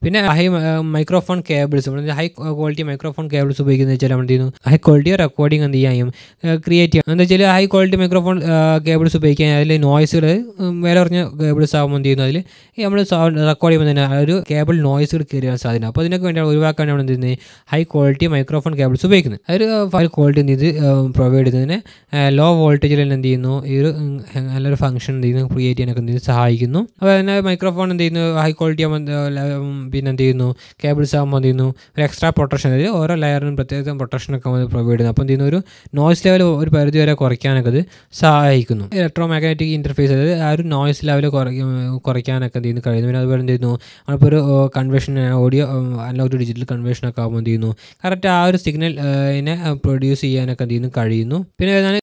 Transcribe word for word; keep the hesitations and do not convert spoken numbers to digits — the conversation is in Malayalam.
പിന്നെ high microphone cables high quality microphone cables ഉപയോഗിക്കുന്നത് വെച്ചാൽ നമ്മൾ എന്ത് ചെയ്യുന്നു ഹൈ ക്വാളിറ്റി റെക്കോർഡിംഗ് എന്ത് ചെയ്യാം ക്രിയേറ്റ് ചെയ്യാം. എന്താ വെച്ചാൽ ഹൈ ക്വാളിറ്റി മൈക്രോഫോൺ കേബിൾസ് ഉപയോഗിക്കാൻ അതിൽ നോയ്സുകൾ വില കുറഞ്ഞ കേബിൾസ് ആകുമ്പോൾ എന്ത് ചെയ്യുന്നു അതിൽ നമ്മൾ സൗണ്ട് റെക്കോർഡ് ചെയ്യുമ്പോൾ തന്നെ ഒരു കേബിൾ നോയ്സുകൾ കയറി വരാൻ സാധ്യത. അപ്പോൾ അതിനൊക്കെ വേണ്ടി ഒഴിവാക്കാൻ നമ്മൾ എന്ത് ചെയ്യുന്നത് ഹൈ ക്വാളിറ്റി മൈക്രോഫോൺ കേബിൾസ് ഉപയോഗിക്കുന്നത്. അതൊരു ഹൈ ക്വാളിറ്റി എന്ത് ചെയ്ത് പ്രൊവൈഡ് ചെയ്യുന്നതിന് ലോ വോൾട്ടേജിൽ തന്നെ എന്ത് ചെയ്യുന്നു ഈ ഒരു നല്ലൊരു ഫംഗ്ഷൻ എന്ത് ചെയ്യുന്നു ക്രിയേറ്റ് ചെയ്യാനൊക്കെ എന്ത് ചെയ്യുന്നു സഹായിക്കുന്നു. അപ്പോൾ അതിന് മൈക്രോഫോൺ എന്ത് ചെയ്യുന്നു ഹൈ ക്വാളിറ്റി ആകുമ്പോൾ പിന്നെ എന്ത് ചെയ്യുന്നു കേബിൾസ് ആകുമ്പോൾ എന്ത് ചെയ്യുന്നു ഒരു എക്സ്ട്രാ പ്രൊട്ടക്ഷൻ അതായത് ഓരോ ലെയറിനും പ്രത്യേക പ്രൊട്ടക്ഷനൊക്കെ പ്രൊവൈഡ് ചെയ്യുന്നു. അപ്പോൾ എന്ത് ചെയ്യുന്നു ഒരു നോയ്സ് ലെവൽ ഒരു പരിധി വരെ കുറയ്ക്കാനൊക്കെ അത് സഹായിക്കുന്നു. ഇലക്ട്രോ മാഗ്നറ്റിക് ഇൻ്റർഫേസ് അതായത് ആ ഒരു നോയ്സ് ലെവൽ കുറയ്ക്കാനൊക്കെ എന്ത് ചെയ്യുന്നു കഴിയുന്നു. പിന്നെ അതുപോലെ എന്ത് ചെയ്യുന്നു നമ്മളിപ്പോൾ ഒരു conversion audio analogue to digital കൺവേർഷനൊക്കെ ആകുമ്പോൾ എന്ത് ചെയ്യുന്നു കറക്റ്റ് ആ ഒരു സിഗ്നൽ പ്രൊഡ്യൂസ് ചെയ്യാനൊക്കെ എന്ത് ചെയ്യുന്നു കഴിയുന്നു. പിന്നെ